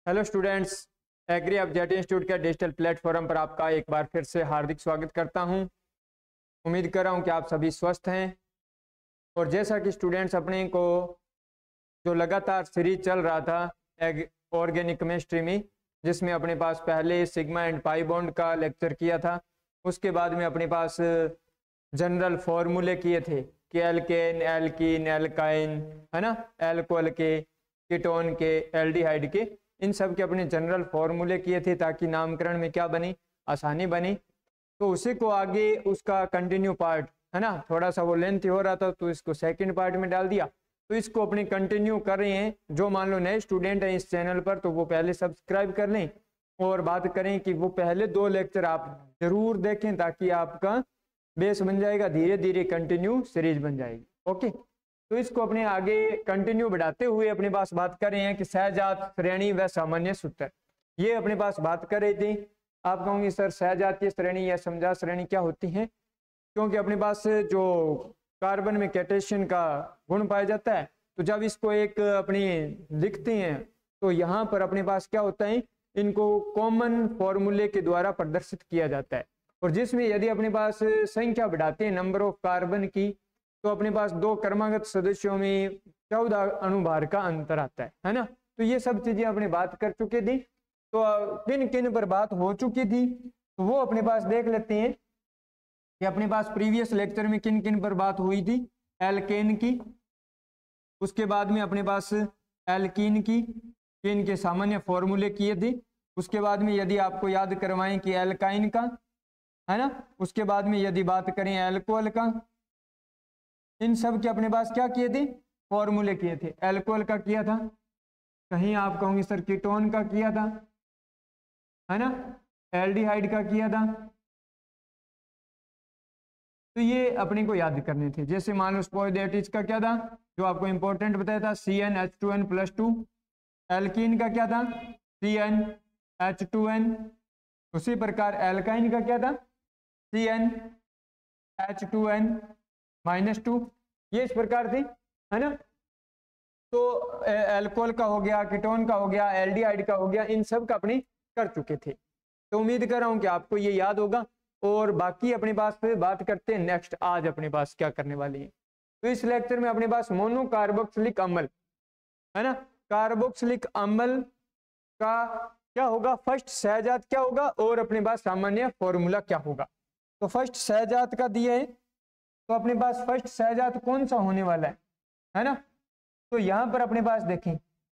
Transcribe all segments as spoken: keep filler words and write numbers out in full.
Hello students, agri object institute के digital platform पर आपका एक बार फिर से हार्दिक स्वागत करता हूं। उम्मीद कर रहा हूं कि आप सभी स्वस्थ हैं। और जैसा कि स्टूडेंट्स अपने को जो लगातार सीरीज चल रहा था ऑर्गेनिक केमिस्ट्री में, जिसमें अपने पास पहले सिग्मा एंड पाई बॉन्ड का लेक्चर किया था, उसके बाद में अपने पास जनरल फॉर्मूले किए थे कि एल्केन, एल्कीन, एल्काइन, है ना, एल्कोहल के, कीटोन के, एल्डिहाइड के, इन सब के अपने जनरल फॉर्मूले किए थे ताकि नामकरण में क्या बनी, आसानी बनी। तो उसी को आगे उसका कंटिन्यू पार्ट, है ना, थोड़ा सा वो लेंथ हो रहा था तो इसको सेकंड पार्ट में डाल दिया। तो इसको अपने कंटिन्यू कर रहे हैं। जो मान लो नए स्टूडेंट हैं इस चैनल पर तो वो पहले सब्सक्राइब कर लें और बात करें कि वो पहले दो लेक्चर आप जरूर देखें ताकि आपका बेस बन जाएगा, धीरे धीरे कंटिन्यू सीरीज बन जाएगी। ओके, तो इसको अपने आगे कंटिन्यू बढ़ाते हुए अपने पास बात कर रहे हैं कि सहजात श्रेणी व सामान्य सूत्र, ये अपने पास बात कर रहे थे। आप कहोगे सर सहजातीय श्रेणी या समजात श्रेणी क्या होती है? क्योंकि अपने पास जो कार्बन में कैटेशन का गुण पाया जाता है, तो जब इसको एक अपने लिखते हैं तो यहाँ पर अपने पास क्या होता है, इनको कॉमन फॉर्मूले के द्वारा प्रदर्शित किया जाता है। और जिसमें यदि अपने पास संख्या बढ़ाते हैं नंबर ऑफ कार्बन की, तो अपने पास दो क्रमागत सदस्यों में चौदह अणुभार का अंतर आता है, है ना। तो ये सब चीजें अपने बात कर चुके थे। तो किन किन पर बात हो चुकी थी तो वो अपने पास देख लेते हैं कि अपने पास प्रीवियस लेक्चर में किन किन पर बात हुई थी। एल्केन की, उसके बाद में अपने पास एल्कीन की, किन के सामान्य फॉर्मूले किए थे। उसके बाद में यदि आपको याद करवाएं कि एल्काइन का, है ना, उसके बाद में यदि बात करें एल्कोहल का, इन सब के अपने पास क्या किए थे, फॉर्मूले किए थे। एल्कोहल का किया था, कहीं आप कहोगे सर कीटोन का किया था, है ना, एल्डिहाइड का किया था। तो ये अपने को याद करने थे। जैसे मान लो स्पोइडेटिस का क्या था, जो आपको इंपॉर्टेंट बताया था, C N H two N plus two. Alkene का क्या था, C N H two N. उसी प्रकार एल्काइन का क्या था, C N H two N minus two. ये इस प्रकार थी, है ना। तो एल्कोहल का हो गया, कीटोन का हो गया, एल्डिहाइड का हो गया, इन सब का अपने कर चुके थे। तो उम्मीद कर रहा हूं कि आपको ये याद होगा। और बाकी अपने पास फिर बात करते हैं नेक्स्ट, आज अपने पास क्या करने वाली है। तो इस लेक्चर में अपने पास मोनो कार्बोक्सिलिक अम्ल, है ना, कार्बोक्सिलिक अम्ल का क्या होगा, फर्स्ट सहजात क्या होगा और अपने पास सामान्य फॉर्मूला क्या होगा। तो फर्स्ट सहजात का दिए है, तो अपने पास फर्स्ट सहजात कौन सा होने वाला है, है ना। तो यहां पर अपने पास देखें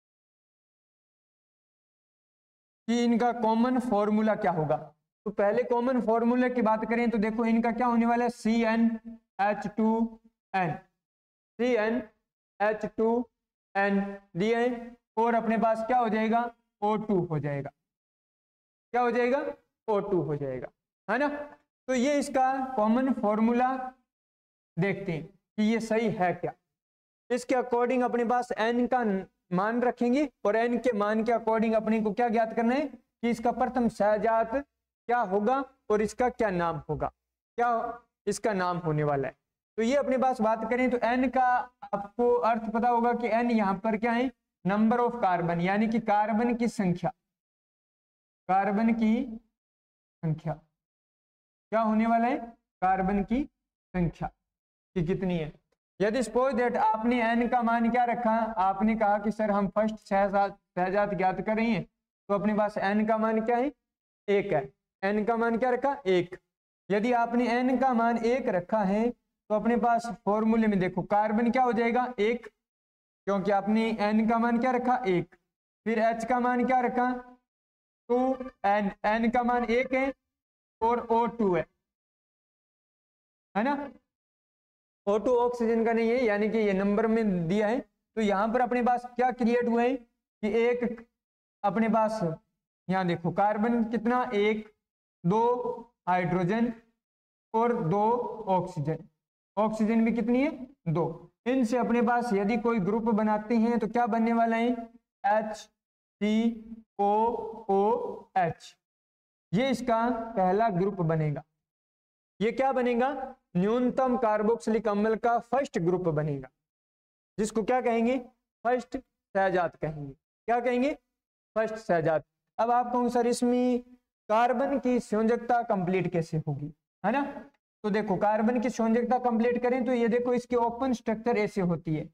कि इनका कॉमन फॉर्मूला क्या होगा। तो पहले कॉमन फॉर्मूले की बात करें तो देखो इनका क्या होने वाला है, C N H two N, C N H two N दिए, और अपने पास क्या हो जाएगा, ओ टू हो जाएगा। क्या हो जाएगा, ओ टू हो जाएगा, है ना। तो ये इसका कॉमन फॉर्मूला देखते हैं कि ये सही है क्या। इसके अकॉर्डिंग अपने पास n का मान रखेंगे और n के मान के अकॉर्डिंग अपने को क्या ज्ञात करना है कि इसका प्रथम सहजात क्या होगा और इसका क्या नाम होगा, क्या इसका नाम होने वाला है। तो ये अपने पास बात करें तो n का आपको अर्थ पता होगा कि n यहाँ पर क्या है, नंबर ऑफ कार्बन, यानी कि कार्बन की संख्या, कार्बन की संख्या क्या होने वाला है, कार्बन की संख्या कि कितनी है। यदि सपोज दैट आपने n का मान क्या रखा, आपने कहा कि सर हम फर्स्ट सहजात सहजात ज्ञात कर रहे हैं, तो अपने पास n का मान क्या है, एक है। n का मान क्या रखा, एक। यदि आपने n का मान एक रखा है तो अपने पास फॉर्मूले में देखो कार्बन क्या हो जाएगा, एक, क्योंकि आपने n का मान क्या रखा, एक। फिर h का मान क्या रखा, टू, n, n का मान एक है और O टू है, है ना। O टू ऑक्सीजन का नहीं है, यानी कि ये नंबर में दिया है। तो यहां पर अपने पास क्या क्रिएट हुआ है कि एक अपने पास यहां देखो कार्बन कितना, एक, दो हाइड्रोजन और दो ऑक्सीजन, ऑक्सीजन भी कितनी है, दो। इनसे अपने पास यदि कोई ग्रुप बनाते हैं तो क्या बनने वाला है, H C O O H. ये इसका पहला ग्रुप बनेगा। ये क्या बनेगा, न्यूनतम कार्बोक्सिलिक अम्ल का फर्स्ट ग्रुप बनेगा, जिसको क्या कहेंगे, फर्स्ट सहजात कहेंगे। क्या कहेंगे, फर्स्ट सहजात। अब आप कहूँ सर इसमें कार्बन की संयोजकता कंप्लीट कैसे होगी, है ना। तो देखो कार्बन की संयोजकता कंप्लीट करें तो ये देखो इसकी ओपन स्ट्रक्चर ऐसे होती है,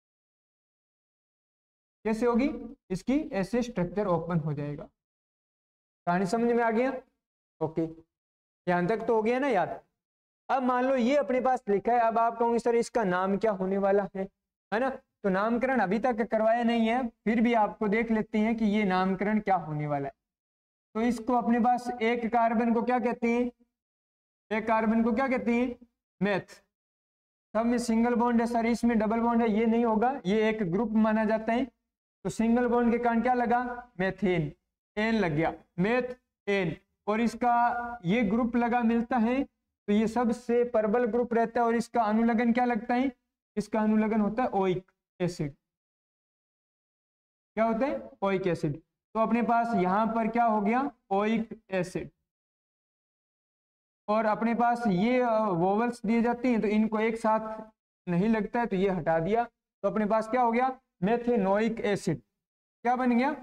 कैसे होगी, इसकी ऐसे स्ट्रक्चर ओपन हो जाएगा। कहानी समझ में आ गया, ओके, यहां तक तो हो गया ना याद। अब मान लो ये अपने पास लिखा है, अब आप कहोगे सर इसका नाम क्या होने वाला है है ना। तो नामकरण अभी तक करवाया नहीं है, फिर भी आपको देख लेते हैं कि ये नामकरण क्या होने वाला है। तो इसको अपने पास एक कार्बन को क्या कहते हैं, एक कार्बन को क्या कहते हैं, मेथ। सब में सिंगल बॉन्ड है सर, इसमें डबल बॉन्ड है, ये नहीं होगा, ये एक ग्रुप माना जाता है। तो सिंगल बॉन्ड के कारण क्या लगा, मेथेन, एन लग गया, मेथ एन, और इसका ये ग्रुप लगा मिलता है, तो ये सबसे प्रबल ग्रुप रहता है। और इसका अनुलग्न क्या लगता है, इसका अनुलग्न होता है ओइक एसिड। क्या होता है, ओइक एसिड। तो अपने पास यहां पर क्या हो गया, ओइक एसिड। और अपने पास ये वोवल्स दिए जाते हैं तो इनको एक साथ नहीं लगता है, तो ये हटा दिया, तो अपने पास क्या हो गया, मेथेनोइक एसिड। क्या बन गया,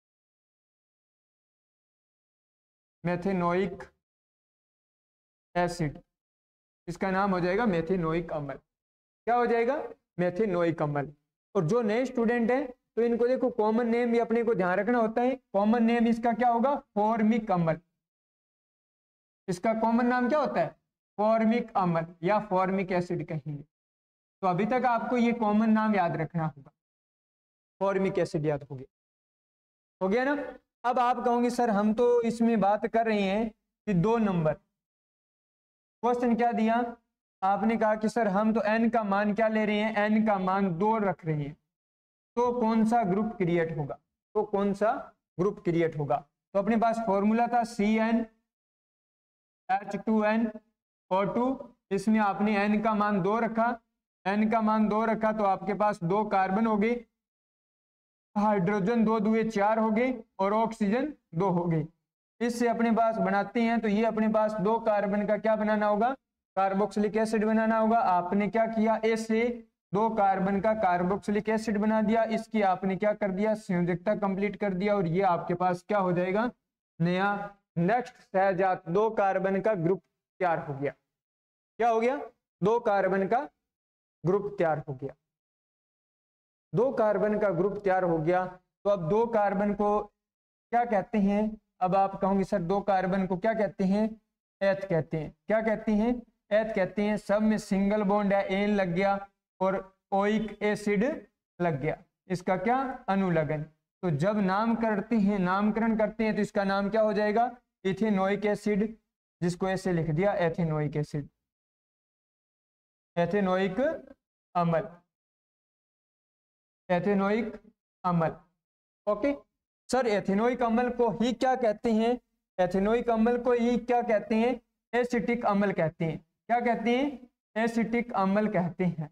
मेथेनोइक एसिड। इसका नाम हो जाएगा मेथेनोइक अम्ल। क्या हो जाएगा, मेथेनोइक अम्ल। और जो नए स्टूडेंट हैं तो इनको देखो कॉमन नेम भी अपने को ध्यान रखना होता है। कॉमन नेम इसका क्या होगा, फॉर्मिक अम्ल। इसका कॉमन नाम क्या होता है, फॉर्मिक अम्ल या फॉर्मिक एसिड कहेंगे। तो अभी तक आपको ये कॉमन नाम याद रखना होगा, फॉर्मिक एसिड याद हो गया, हो गया ना। अब आप कहोगे सर हम तो इसमें बात कर रहे हैं कि दो नंबर, क्वेश्चन क्या दिया आपने, कहा कि सर हम तो n का मान क्या ले रहे हैं, n का मान दो रख रहे हैं, तो कौन सा ग्रुप क्रिएट होगा, तो कौन सा ग्रुप क्रिएट होगा। तो अपने पास फॉर्मूला था C N H two N O two, इसमें आपने n का मान दो रखा, n का मान दो रखा तो आपके पास दो कार्बन हो गए, हाइड्रोजन दो दुए चार हो गए और ऑक्सीजन दो हो गए। इससे अपने पास बनाते हैं तो ये अपने पास दो कार्बन का क्या बनाना होगा, कार्बोक्सिलिक एसिड बनाना होगा। आपने क्या किया, ऐसे दो कार्बन का कार्बोक्सिलिक एसिड बना दिया, इसकी आपने क्या कर दिया, संयोजकता कंप्लीट कर दिया, और ये आपके पास क्या हो जाएगा, नया नेक्स्ट सहजात दो कार्बन का ग्रुप तैयार हो गया। क्या हो गया, दो कार्बन का ग्रुप तैयार हो गया, दो कार्बन का ग्रुप तैयार हो गया। तो अब दो कार्बन को क्या कहते हैं, अब आप कहोगे सर दो कार्बन को क्या कहते हैं, एथ कहते हैं। क्या कहते हैं, एथ कहते हैं। सब में सिंगल बॉन्ड है, एन लग गया और ओइक एसिड लग गया, इसका क्या, अनुलग्न। तो जब नाम करते हैं, नामकरण करते हैं तो इसका नाम क्या हो जाएगा, इथेनोइक एसिड, जिसको ऐसे लिख दिया एथेनोइक एसिड, एथेनोइक अम्ल, एथेनोइक अम्ल। ओके सर, एथेनोइक अम्ल को ही क्या कहते हैं, एथेनोइक अम्ल को ही क्या कहते हैं, एसिटिक अम्ल कहते हैं। क्या कहते हैं, एसिटिक अम्ल कहते हैं।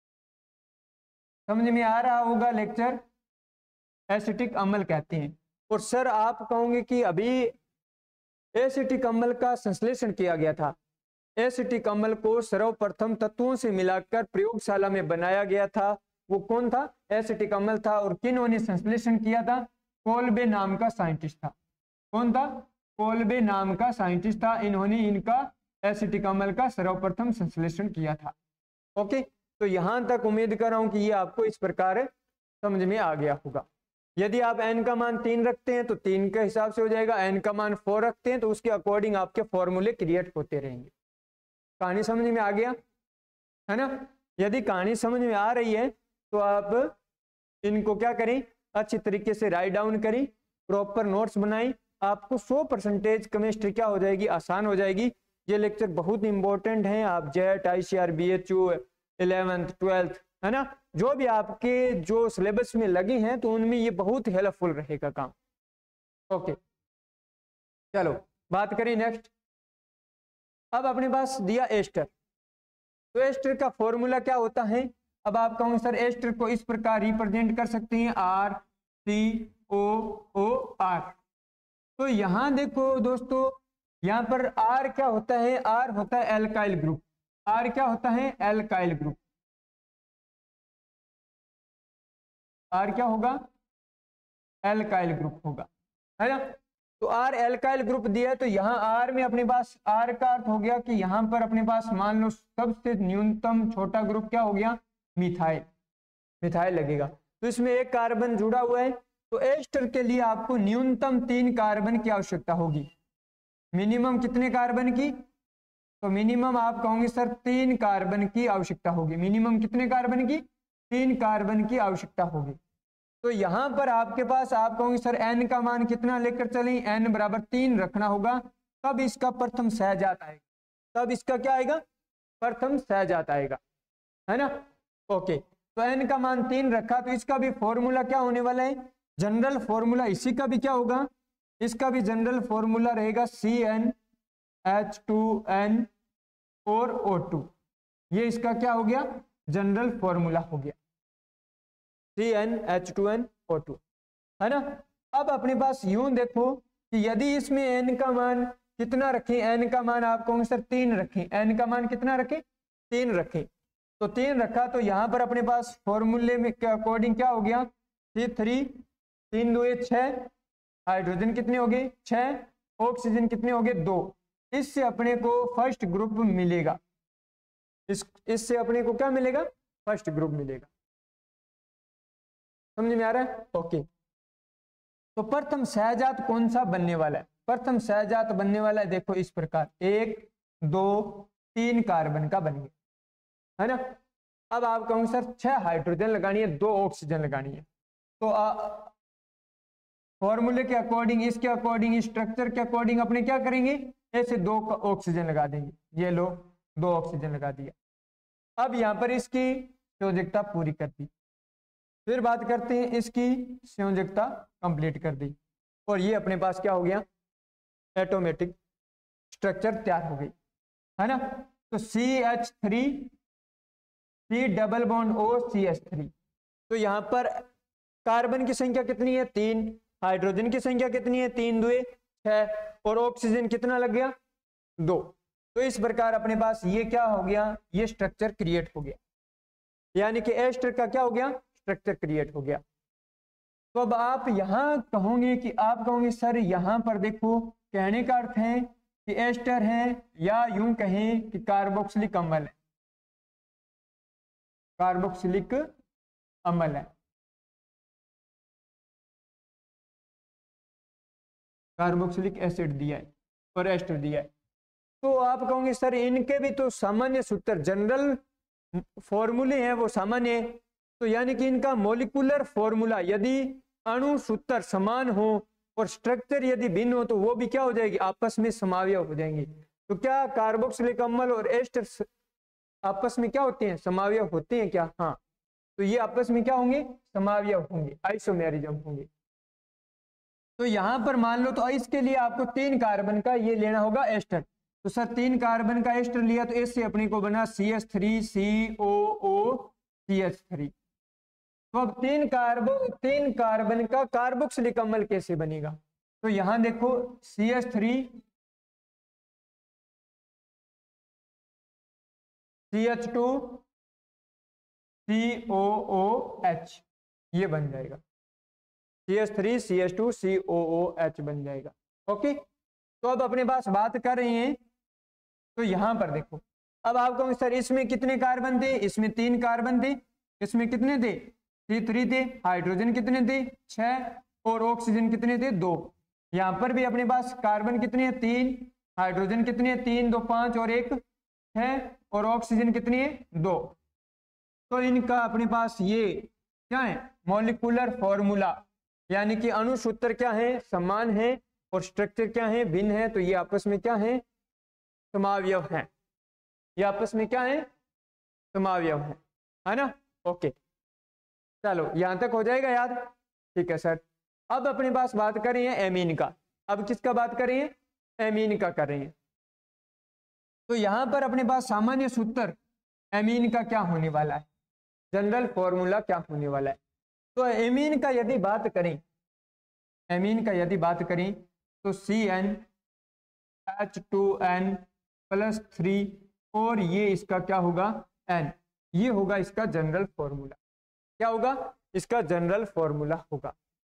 समझ में आ रहा होगा लेक्चर, एसिटिक अम्ल कहते हैं। और सर आप कहोगे कि अभी एसिटिक अम्ल का संश्लेषण किया गया था, एसिटिक अम्ल को सर्वप्रथम तत्वों से मिलाकर प्रयोगशाला में बनाया गया था, वो कौन था, एसिटिक अम्ल था। और किन्होंने संश्लेषण किया था, कोल्बे नाम का साइंटिस्ट था। कौन था, कोल्बे नाम का साइंटिस्ट था, इन्होंने इनका एसिटिक अम्ल का सर्वप्रथम संश्लेषण किया था। ओके, तो यहां तक उम्मीद कर रहा हूं कि ये आपको इस प्रकार समझ में आ गया होगा। यदि आप n का मान तीन रखते हैं तो तीन के हिसाब से हो जाएगा, n का मान फोर रखते हैं तो उसके अकॉर्डिंग आपके फॉर्मूले क्रिएट होते रहेंगे। कहानी समझ में आ गया है ना। यदि कहानी समझ में आ रही है तो आप इनको क्या करें, अच्छी तरीके से राइट डाउन करें, प्रॉपर नोट्स बनाएं, आपको सौ परसेंटेज केमिस्ट्री क्या हो जाएगी, आसान हो जाएगी। ये लेक्चर बहुत इंपॉर्टेंट है, आप JET ICAR BHU eleventh twelfth है ना, जो भी आपके जो सिलेबस में लगे हैं तो उनमें ये बहुत हेल्पफुल रहेगा काम। ओके चलो बात करें नेक्स्ट। अब अपने पास दिया एस्टर, तो एस्टर का फॉर्मूला क्या होता है। अब आप कहोगे सर एस्टर को इस प्रकार रिप्रेजेंट कर सकते हैं, R C O O R. तो यहां देखो दोस्तों, यहां पर आर क्या होता है, आर होता है एल्काइल ग्रुप। आर क्या होता है, एल्काइल ग्रुप। आर क्या होगा, एल्काइल ग्रुप होगा, है ना। तो आर एल्काइल ग्रुप दिया है, तो यहाँ आर में अपने पास, आर का अर्थ हो गया कि यहाँ पर अपने पास मान लो सबसे न्यूनतम छोटा ग्रुप क्या हो गया, मिथाइल, मिथाइल लगेगा। तो इसमें एक कार्बन जुड़ा हुआ है, तो एस्टर के लिए आपको न्यूनतम तीन कार्बन की आवश्यकता होगी। मिनिमम कितने कार्बन की, तो मिनिमम आप कहोगे सर तीन कार्बन की आवश्यकता होगी। मिनिमम कितने कार्बन की, तीन कार्बन की आवश्यकता होगी। तो यहां पर आपके पास आप कहोगे सर एन का मान कितना लेकर चलें, एन बराबर तीन रखना होगा, तब इसका प्रथम सहजात आएगा, तब इसका क्या आएगा, प्रथम सहजात आएगा, है ना। ओके, तो एन का मान तीन रखा, तो इसका भी फॉर्मूला क्या होने वाला है, जनरल फॉर्मूला इसी का भी क्या होगा, इसका भी जनरल फॉर्मूला रहेगा C N H two N और ओ टू। ये इसका क्या हो गया, जनरल फॉर्मूला हो गया, C N H two N O two, है ना। अब अपने पास यूं देखो कि यदि इसमें एन का मान कितना रखें, एन का मान आप कहोगे सर तीन रखें, एन का मान कितना रखें, तीन रखें, तो तीन रखा, तो यहां पर अपने पास फॉर्मूले में के अकॉर्डिंग क्या हो गया, सी थ्री, तीन दो छह, हाइड्रोजन कितने हो गए छह, ऑक्सीजन कितने हो गए दो। इससे अपने को फर्स्ट ग्रुप मिलेगा, इस इससे अपने को क्या मिलेगा, फर्स्ट ग्रुप मिलेगा। समझ में आ रहा है, ओके। तो प्रथम सहजात कौन सा बनने वाला है, प्रथम सहजात बनने वाला है, देखो इस प्रकार, एक दो तीन कार्बन का बन गया, है ना। अब आप कहोगे सर छह हाइड्रोजन लगानी है, दो ऑक्सीजन लगानी है, तो फॉर्मूले के अकॉर्डिंग, इसके अकॉर्डिंग, स्ट्रक्चर के अकॉर्डिंग अपने क्या करेंगे, ऐसे दो ऑक्सीजन लगा देंगे, ये लो दो ऑक्सीजन लगा दिया। अब यहाँ पर इसकी संयोजकता पूरी कर दी, फिर बात करते हैं इसकी संयोजकता कंप्लीट कर दी, और ये अपने पास क्या हो गया, एटोमेटिक स्ट्रक्चर तैयार हो गई, है ना। तो C H three, C double bond O C H three, तो यहाँ पर कार्बन की संख्या कितनी है, तीन, हाइड्रोजन की संख्या कितनी है, तीन दुए छह, और ऑक्सीजन कितना लग गया, दो। तो इस प्रकार अपने पास ये क्या हो गया, ये स्ट्रक्चर क्रिएट हो गया, यानी कि एस्टर का क्या हो गया, स्ट्रक्चर क्रिएट हो गया। तो अब आप यहां कहोगे कि आप कहोगे सर यहां पर देखो, कहने का अर्थ है कि एस्टर है, या यूं कहें कि कार्बोक्सिलिक अम्ल है, कार्बोक्सिलिक अम्ल है, कार्बोक्सिलिक एसिड दिया है और एस्टर दिया है। तो आप कहोगे सर इनके भी तो सामान्य सूत्र, जनरल फॉर्मूले हैं वो सामान्य, तो यानी कि इनका मॉलिक्यूलर फॉर्मूला यदि अणु सूत्र समान हो और स्ट्रक्चर यदि भिन्न हो, तो वो भी क्या हो जाएगी, आपस में समावयव हो जाएंगे। तो क्या कार्बोक्सिलिक अम्ल और एस्टर आपस में क्या होते हैं, समावयव होते हैं क्या, हाँ, तो ये आपस में क्या होंगे, समावयव होंगे, आइसोमेरिज्म होंगे। तो यहां पर मान लो, तो इसके लिए आपको तीन कार्बन का ये लेना होगा एस्टर, तो सर तीन कार्बन का एस्टर लिया, तो इससे अपने को बना C H three C O O C H three. तो अब तीन कार्बो तीन कार्बन का कार्बोक्सिलिक अम्ल कैसे बनेगा, तो यहां देखो C H three C H two C O O H, ये बन जाएगा C H three C H two C O O H बन जाएगा, ओके। तो अब अपने पास बात कर रहे हैं, तो यहां पर देखो, अब आप कहोगे सर इसमें कितने कार्बन थे, इसमें तीन कार्बन थे, इसमें कितने थे, सी थ्री थे, हाइड्रोजन कितने थे छह, और ऑक्सीजन कितने थे दो। यहां पर भी अपने पास कार्बन कितने हैं, तीन, हाइड्रोजन कितने हैं, तीन दो पांच और एक छह, और ऑक्सीजन कितनी है, दो। तो इनका अपने पास ये क्या है, मॉलिक्यूलर फॉर्मूला, यानी कि अणु सूत्र क्या है, समान है, और स्ट्रक्चर क्या है, भिन्न है, तो ये आपस में क्या है, समावयव है, ये आपस में क्या है, समावयव है, है ना, ओके। चलो यहां तक हो जाएगा याद, ठीक है सर। अब अपने पास बात कर रहे हैं एमीन का, अब किसका बात कर रहे हैं, एमीन का कर रहे हैं। तो यहां पर अपने पास सामान्य सूत्र एमीन का क्या होने वाला है, जनरल फॉर्मूला क्या होने वाला है। तो एमीन का यदि बात करें, एमीन का यदि बात करें तो C N H two N plus three, और ये इसका क्या होगा, एन, ये होगा इसका जनरल फॉर्मूला, क्या होगा, इसका जनरल फॉर्मूला होगा,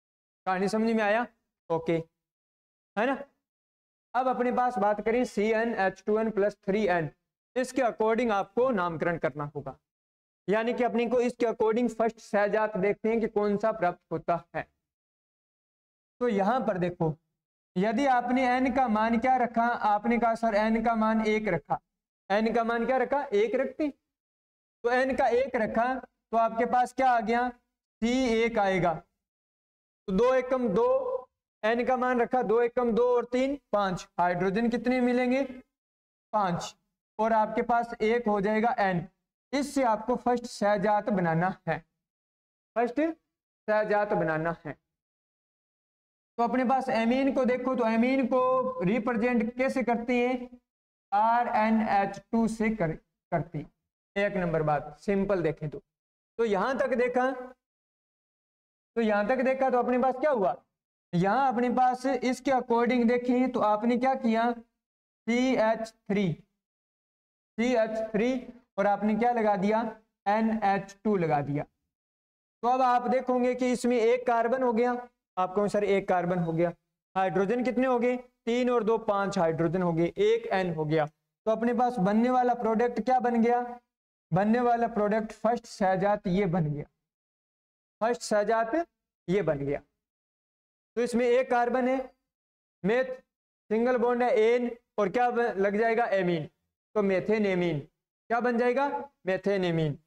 कहानी समझ में आया? ओके, है ना। अब अपने पास बात करें C N H two N plus three N, इसके अकॉर्डिंग आपको नामकरण करना होगा, यानी कि अपने को इसके अकॉर्डिंग फर्स्ट सहजात देखते हैं कि कौन सा प्राप्त होता है। तो यहां पर देखो, यदि आपने n का मान क्या रखा, आपने कहा सर n का मान एक रखा, n का मान क्या रखा, एक रखते, तो n का एक रखा तो आपके पास क्या आ गया, सी एक आएगा। तो दो एकम दो, n का मान रखा, दो एकम दो और तीन पांच, हाइड्रोजन कितने मिलेंगे, पांच, और आपके पास एक हो जाएगा n। इससे आपको फर्स्ट सहजात बनाना है, फर्स्ट सहजात बनाना है। तो अपने पास एमीन को देखो, तो एमीन को रिप्रेजेंट कैसे करते हैं, आर एन एच टू से कर, करती। एक नंबर बात, सिंपल देखें तो तो यहां तक देखा, तो यहां तक देखा तो अपने पास क्या हुआ, यहां अपने पास इसके अकॉर्डिंग देखें तो आपने क्या किया, C H three, C H three और आपने क्या लगा दिया, एन एच टू लगा दिया। तो अब आप देखोगे कि इसमें एक कार्बन हो गया, आप कहोगे सर एक कार्बन हो गया, हाइड्रोजन कितने हो गए, तीन और दो पांच हाइड्रोजन हो गए, एक एन हो गया। तो अपने पास बनने वाला प्रोडक्ट क्या बन गया, बनने वाला प्रोडक्ट फर्स्ट सहजात ये बन गया, फर्स्ट सहजात ये बन गया। तो इसमें एक कार्बन है, मेथ सिंगल बॉन्ड है एन, और क्या लग जाएगा, एमीन, तो मेथेन एमीन, क्या बन जाएगा, मेथेन एमीन।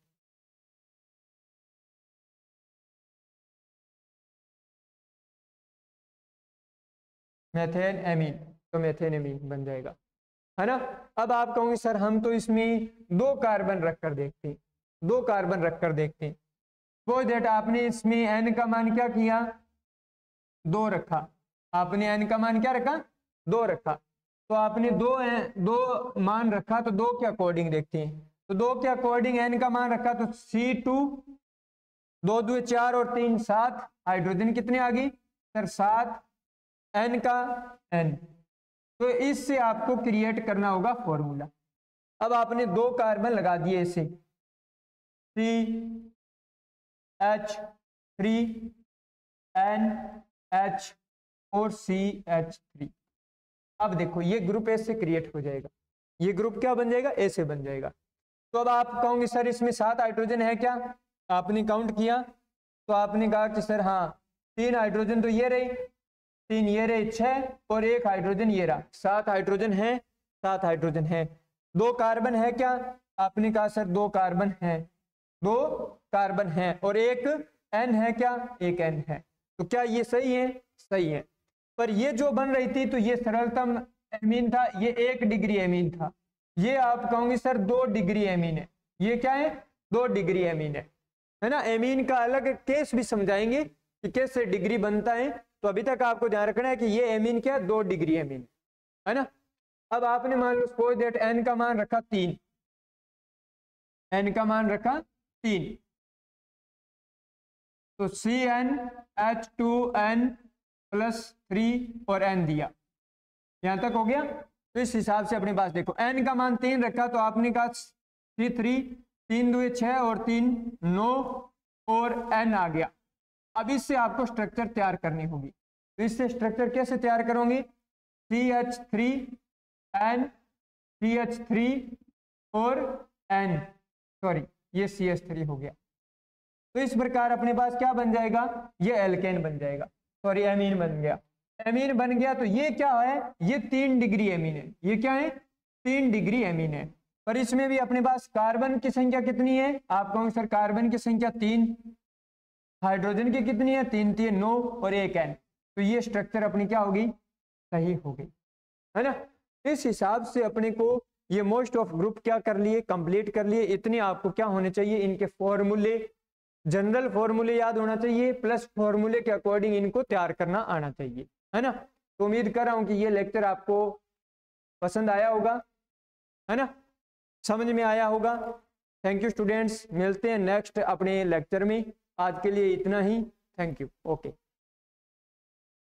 मेथेन एमीन, तो मेथेन एमीन बन जाएगा, है ना। अब आप कहोगे सर हम तो इसमें दो कार्बन रखकर देखते हैं, दो कार्बन रखकर देखते हैं। वो डेट आपने इसमें एन का मान क्या किया, दो रखा, आपने एन का मान क्या रखा, दो रखा। तो आपने दो दो मान रखा, तो दो के अकॉर्डिंग देखते हैं, तो दो के अकॉर्डिंग एन का मान रखा, तो सी टू, दो दो चार और तीन सात, हाइड्रोजन कितने आ गई सर, सात, एन का एन। तो इससे आपको क्रिएट करना होगा फॉर्मूला। अब आपने दो कार्बन लगा दिए इसे, C H three N H और सी एच थ्री। अब देखो ये ग्रुप ए से क्रिएट हो जाएगा, ये ग्रुप क्या बन जाएगा, ए से बन जाएगा। तो अब आप कहोगे सर इसमें सात हाइड्रोजन है क्या, आपने काउंट किया तो आपने कहा कि सर हाँ, तीन हाइड्रोजन तो ये रही, तीन ये रहे छह, और एक हाइड्रोजन ये रहा, सात हाइड्रोजन है, सात हाइड्रोजन है। दो कार्बन है क्या, आपने कहा सर दो कार्बन है, दो कार्बन है, और एक एन है क्या, एक एन है। तो क्या ये सही है, सही है। पर ये जो बन रही थी तो ये सरलतम एमीन था, ये एक डिग्री एमीन था, ये आप कहोगे सर दो डिग्री एमीन है, ये क्या है, दो डिग्री एमीन है, है ना। एमीन का अलग केस भी समझाएंगे कि कैसे डिग्री बनता है। तो अभी तक आपको ध्यान रखना है कि ये एमीन क्या है, दो डिग्री एमीन, है ना। अब आपने मान लो सपोज दैट एन का मान रखा तीन, एन का मान रखा तीन, तो C N H two N plus three और एन दिया, यहां तक हो गया। तो इस हिसाब से अपने पास देखो एन का मान तीन रखा, तो आपने कहा सी थ्री, तीन दुए छह और तीन नौ, और एन आ गया। अब इससे आपको स्ट्रक्चर तैयार करनी होगी, तो इससे स्ट्रक्चर कैसे तैयार करोगे, C H three N, C H three और एन, सॉरी ये सी एच थ्री हो गया। तो इस प्रकार अपने पास क्या बन जाएगा, ये एल्केन बन जाएगा, सॉरी एमीन बन गया, एमीन बन गया। तो ये क्या है, ये तीन डिग्री एमीन है, ये क्या है, तीन डिग्री एमीन है। पर इसमें भी अपने पास कार्बन की संख्या कितनी है, आप कहोगे सर कार्बन की संख्या तीन, हाइड्रोजन की कितनी है, तीन तीन नौ और एक एन। तो ये स्ट्रक्चर अपनी क्या होगी, सही हो गई, है ना। इस हिसाब से अपने को ये मोस्ट ऑफ ग्रुप क्या कर लिए, कंप्लीट कर लिए। इतने आपको क्या होने चाहिए, इनके फॉर्मूले, जनरल फॉर्मूले याद होना चाहिए, प्लस फॉर्मूले के अकॉर्डिंग इनको तैयार करना आना चाहिए, है ना। तो उम्मीद कर रहा हूं कि ये लेक्चर आपको पसंद आया होगा, है ना, समझ में आया होगा। थैंक यू स्टूडेंट्स, मिलते हैं नेक्स्ट अपने लेक्चर में। आज के लिए इतना ही, थैंक यू, ओके।